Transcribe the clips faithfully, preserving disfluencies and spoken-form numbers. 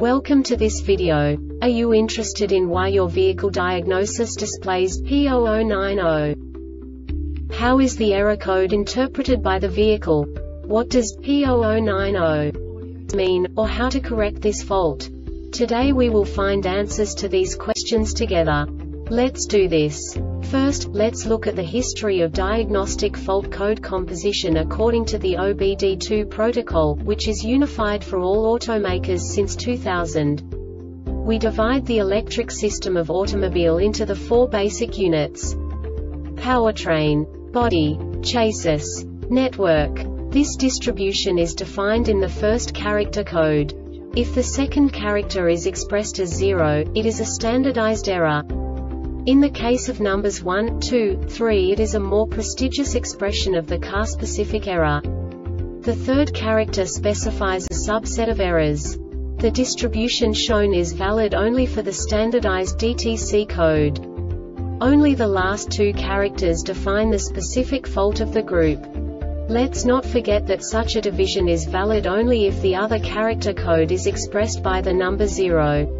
Welcome to this video. Are you interested in why your vehicle diagnosis displays P zero zero nine zero? How is the error code interpreted by the vehicle? What does P zero zero nine zero mean, or how to correct this fault? Today we will find answers to these questions together. Let's do this. First, let's look at the history of diagnostic fault code composition according to the O B D two protocol, which is unified for all automakers since two thousand. We divide the electric system of automobile into the four basic units: powertrain, body, chassis, network. This distribution is defined in the first character code. If the second character is expressed as zero, it is a standardized error. In the case of numbers one, two, three, it is a more prestigious expression of the car-specific error. The third character specifies a subset of errors. The distribution shown is valid only for the standardized D T C code. Only the last two characters define the specific fault of the group. Let's not forget that such a division is valid only if the other character code is expressed by the number zero.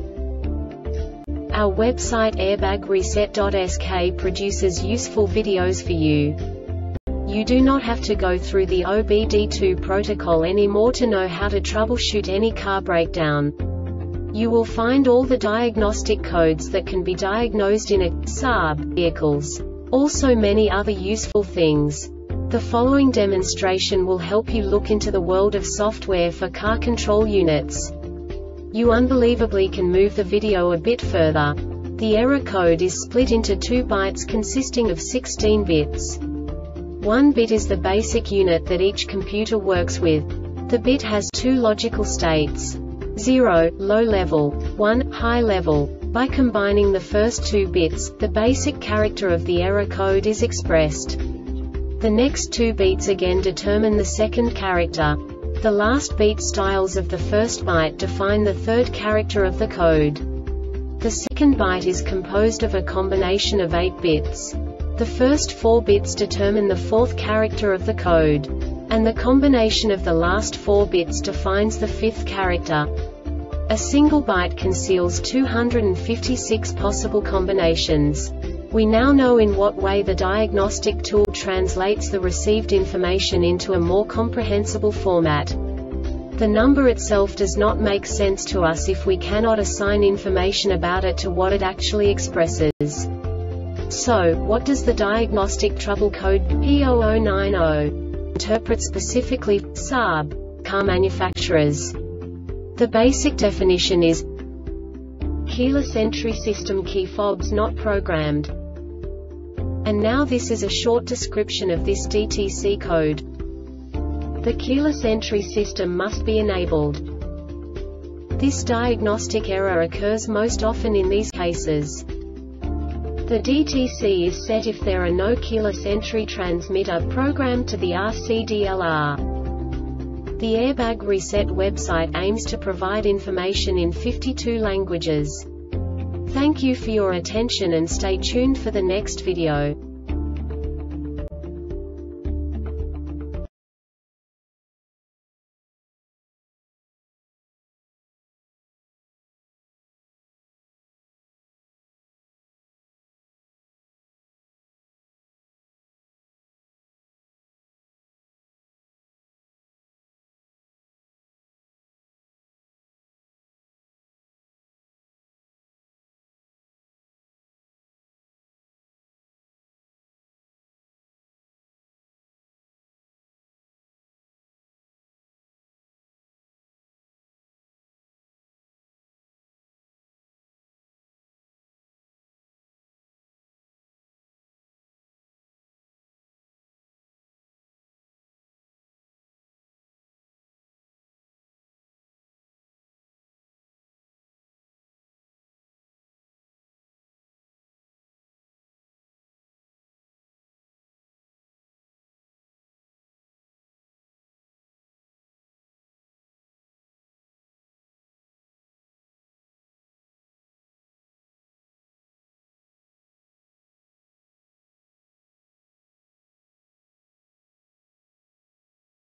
Our website airbag reset dot S K produces useful videos for you. You do not have to go through the O B D two protocol anymore to know how to troubleshoot any car breakdown. You will find all the diagnostic codes that can be diagnosed in a S A B vehicles. Also many other useful things. The following demonstration will help you look into the world of software for car control units. You unbelievably can move the video a bit further. The error code is split into two bytes consisting of sixteen bits. One bit is the basic unit that each computer works with. The bit has two logical states: zero, low level, one, high level. By combining the first two bits, the basic character of the error code is expressed. The next two beats again determine the second character. The last beat styles of the first byte define the third character of the code. The second byte is composed of a combination of eight bits. The first four bits determine the fourth character of the code. And the combination of the last four bits defines the fifth character. A single byte conceals two hundred fifty-six possible combinations. We now know in what way the diagnostic tool translates the received information into a more comprehensible format. The number itself does not make sense to us if we cannot assign information about it to what it actually expresses. So, what does the diagnostic trouble code P zero zero nine zero interpret specifically for S A B car manufacturers? The basic definition is keyless entry system, key fobs not programmed. And now this is a short description of this D T C code. The keyless entry system must be enabled. This diagnostic error occurs most often in these cases. The D T C is set if there are no keyless entry transmitter programmed to the R C D L R. The Airbag Reset website aims to provide information in fifty-two languages. Thank you for your attention and stay tuned for the next video.